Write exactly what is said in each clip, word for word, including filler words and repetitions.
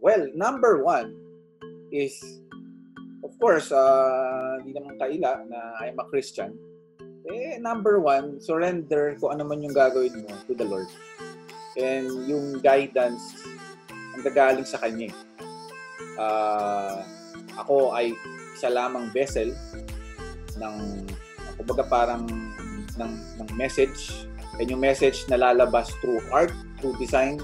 well, number one is, of course, uh, hindi naman kaila na I'm a Christian. Eh, number one, surrender kung ano man yung gagawin mo to the Lord. And yung guidance, ang gagaling sa Kanya. Uh, ako ay isa lamang vessel ng, kumbaga parang ng, ng message. And yung message na lalabas through art, through design.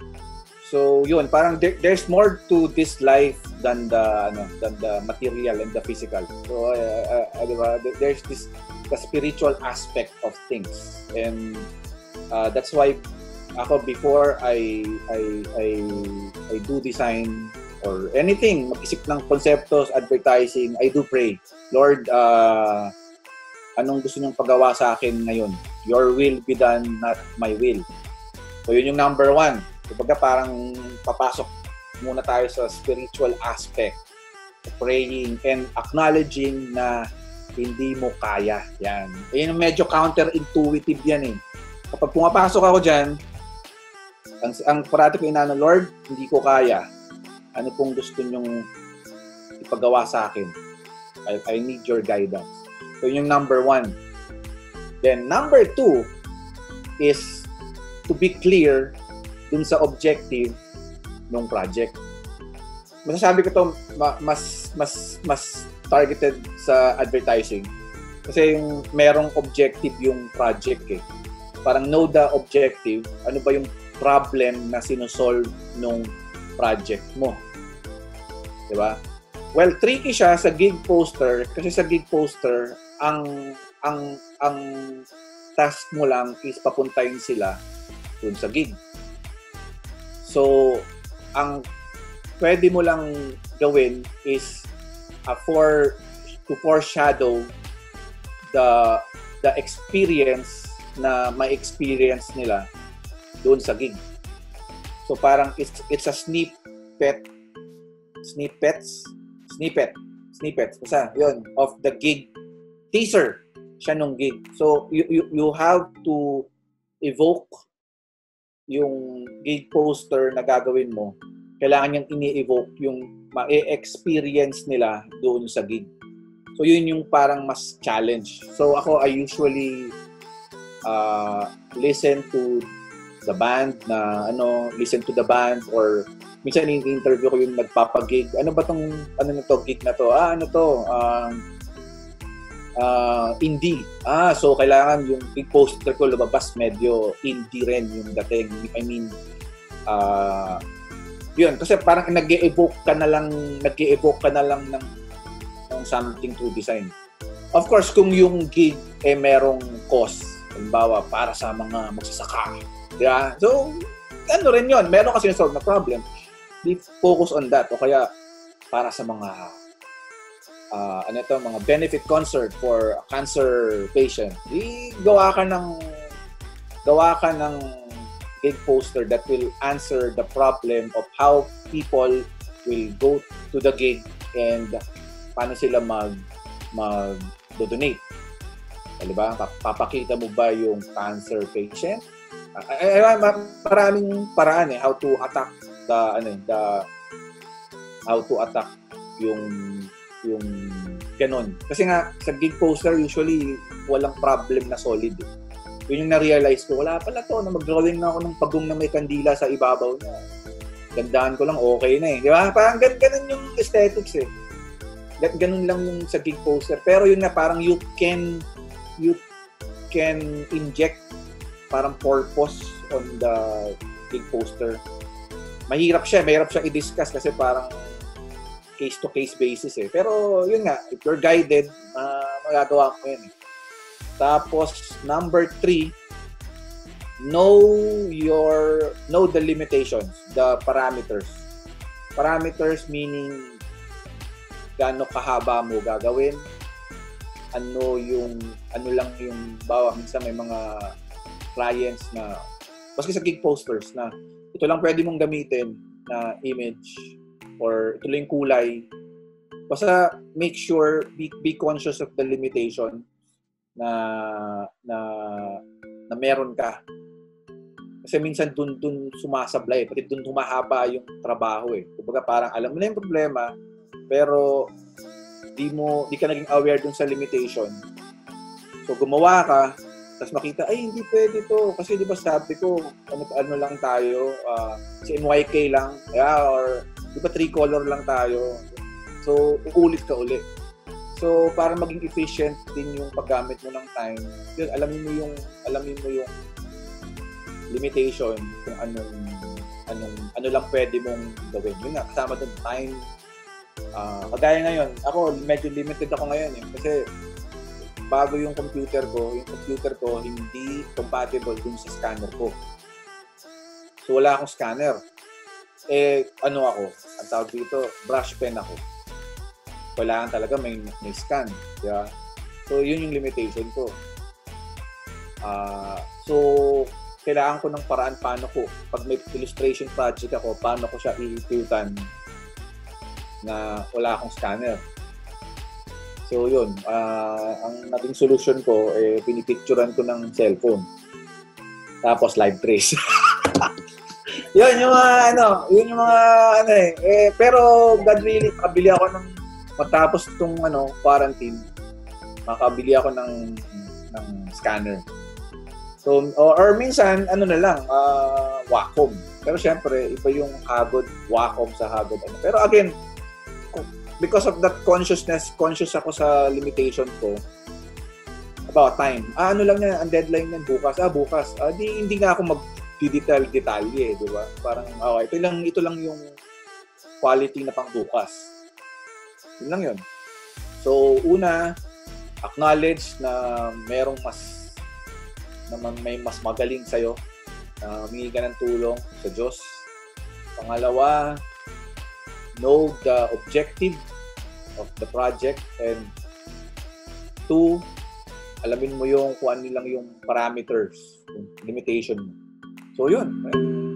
So yun, parang there, there's more to this life than the ano, than the material and the physical. So uh, uh, diba? There's this the spiritual aspect of things, and uh, that's why ako before I I I I do design or anything, mag-isip ng konseptos, advertising, I do pray, Lord, uh, anong gusto niyong pagawa sa akin ngayon? Your will be done, not my will. So yun yung number one. Kumbaga parang papasok muna tayo sa spiritual aspect, praying and acknowledging na hindi mo kaya. Yan. Yan medyo counterintuitive yan eh. Kapag pumapasok ako dyan, ang, ang parati ko inaano, Lord, hindi ko kaya. Ano pong gusto nyong ipagawa sa akin? I, I need your guidance. So yun yung number one. Then number two is to be clear dun sa objective ng project. Masasabi ko to mas mas mas targeted sa advertising kasi yung merong objective yung project eh. Parang know the objective, ano ba yung problem na sinosolve nung project mo. Diba? Well, tricky siya sa gig poster kasi sa gig poster ang ang ang task mo lang is papuntahin sila dun sa gig. So, ang pwede mo lang gawin is uh, for to foreshadow the the experience na may experience nila doon sa gig. So parang it's it's a snippet snippets snippet snippet basta yun of the gig teaser siya nung gig. So you you, you have to evoke yung gig poster na gagawin mo, kailangan niyang ini-evoke yung ma-experience nila doon sa gig. So, yun yung parang mas challenge. So, ako, I usually uh, listen to the band na, ano, listen to the band or minsan in-interview ko yung nagpapagig. Ano ba tong, ano na to, gig na to? Ah, ano to? Um, uh, indie. Ah, so kailangan yung big poster ko lumabas medyo indie rin yung dating. I mean, uh, yun. Kasi parang nag-e-evoke ka na lang, nag-e-evoke ka na lang ng, ng something through design. Of course, kung yung gig eh merong cause, halimbawa, para sa mga magsasaka. Yeah? So, ano rin yun. Meron kasi solve na problem. Be focus on that. O kaya, para sa mga Uh, ano ito, mga benefit concert for a cancer patient. Di gawa ka ng gawa ka ng gig poster that will answer the problem of how people will go to the gig and paano sila mag mag donate. Diba? Papakita mo ba yung cancer patient? Ay, ay, maraming paraan eh how to attack the ano the how to attack yung yung ganon. Kasi nga, sa gig poster, usually, walang problem na solid. Eh. Yun yung na-realize ko, wala pala to, na mag-drawing na ako ng pagong na may kandila sa ibabaw niya. Gandaan ko lang, okay na eh. Di ba? Parang gan ganon yung aesthetics eh. Ganon lang yung sa gig poster. Pero yun nga, parang you can, you can inject parang purpose on the gig poster. Mahirap siya, mahirap siya i-discuss kasi parang case-to-case basis eh. Pero yun nga, if you're guided, uh, magagawa mo yun eh. Tapos, number three, know your, know the limitations, the parameters. Parameters meaning, gaano kahaba mo gagawin, ano yung, ano lang yung, bawa, minsan may mga clients na, maski sa gig posters na, ito lang pwede mong gamitin na image, or ito lang yung kulay. Basta make sure, be, be conscious of the limitation na, na, na meron ka. Kasi minsan dun, dun sumasablay, pati dun humahaba yung trabaho eh. Kumbaga parang alam mo na yung problema, pero di mo, di ka naging aware dun sa limitation. So gumawa ka, tapos makita, ay hindi pwede to. Kasi di ba sabi ko, ano, ano lang tayo, uh, si M Y K lang, yeah, or di ba three color lang tayo. So, uulit ka ulit. So, para maging efficient din yung paggamit mo ng time, yun, alamin mo yung, alamin mo yung limitation kung anong, anong, ano lang pwede mong gawin. Yun nga, kasama dun time. Uh, kagaya ngayon, ako, medyo limited ako ngayon eh. Kasi, bago yung computer ko, yung computer ko hindi compatible dun sa scanner ko. So, wala akong scanner. Eh, ano ako? Ang tawag dito, brush pen ako. Kailangan talaga may, may scan. Diba? So, yun yung limitation ko. Uh, so, kailangan ko ng paraan paano ko, pag may illustration project ako, paano ko siya i-tutan na wala akong scanner. So, yun. Uh, ang naging solution ko, eh, pinipicturean ko ng cellphone. Tapos, live trace. Yun, yung mga, ano, yun yung mga, ano eh. eh pero, God really, makabili ako ng, matapos itong, ano, quarantine, makabili ako ng, ng scanner. So, or, or minsan, ano na lang, uh, Wacom. Pero, syempre, iba yung Hagod, Wacom sa Hagod. Ano. Pero, again, because of that consciousness, conscious ako sa limitation ko about time. Ah, ano lang yan, ang deadline yan, bukas. Ah, bukas. Ah, di, hindi nga ako mag-detail-detalye, di ba? Parang, okay, ito lang, ito lang yung quality na pang bukas. Yun lang yun. So, una, acknowledge na merong mas, na may mas magaling sa'yo, na humingi ka ng tulong sa Diyos. Pangalawa, know the objective of the project, and two, alamin mo yung kung ano lang yung parameters, yung limitation mo. So yun.